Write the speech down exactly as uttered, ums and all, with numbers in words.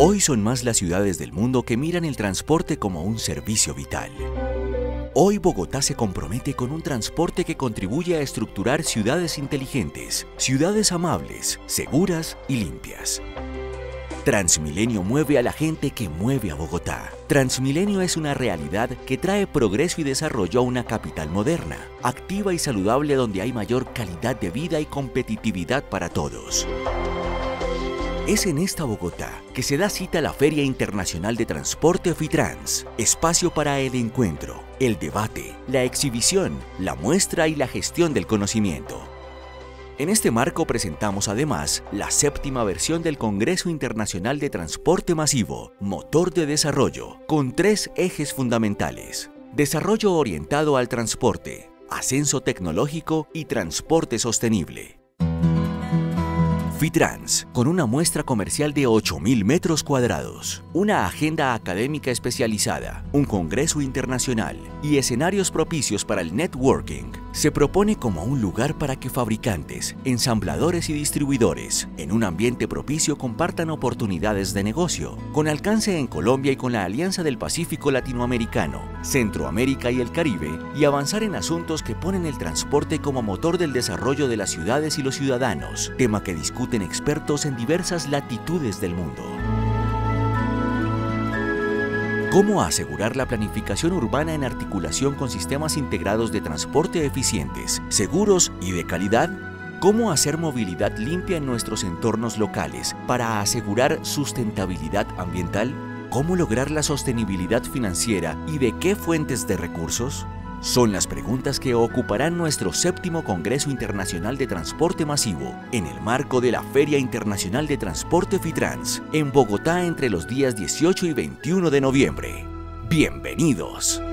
Hoy son más las ciudades del mundo que miran el transporte como un servicio vital. Hoy Bogotá se compromete con un transporte que contribuye a estructurar ciudades inteligentes, ciudades amables, seguras y limpias. Transmilenio mueve a la gente que mueve a Bogotá. Transmilenio es una realidad que trae progreso y desarrollo a una capital moderna, activa y saludable donde hay mayor calidad de vida y competitividad para todos. Es en esta Bogotá que se da cita a la Feria Internacional de Transporte FITRANS, espacio para el encuentro, el debate, la exhibición, la muestra y la gestión del conocimiento. En este marco presentamos además la séptima versión del Congreso Internacional de Transporte Masivo, Motor de Desarrollo, con tres ejes fundamentales: desarrollo orientado al transporte, ascenso tecnológico y transporte sostenible. FITRANS, con una muestra comercial de ocho mil metros cuadrados, una agenda académica especializada, un congreso internacional y escenarios propicios para el networking, se propone como un lugar para que fabricantes, ensambladores y distribuidores, en un ambiente propicio, compartan oportunidades de negocio, con alcance en Colombia y con la Alianza del Pacífico Latinoamericano, Centroamérica y el Caribe, y avanzar en asuntos que ponen el transporte como motor del desarrollo de las ciudades y los ciudadanos, tema que discuten expertos en diversas latitudes del mundo. ¿Cómo asegurar la planificación urbana en articulación con sistemas integrados de transporte eficientes, seguros y de calidad? ¿Cómo hacer movilidad limpia en nuestros entornos locales para asegurar sustentabilidad ambiental? ¿Cómo lograr la sostenibilidad financiera y de qué fuentes de recursos? Son las preguntas que ocuparán nuestro séptimo Congreso Internacional de Transporte Masivo en el marco de la Feria Internacional de Transporte FITRANS en Bogotá entre los días dieciocho y veintiuno de noviembre. ¡Bienvenidos!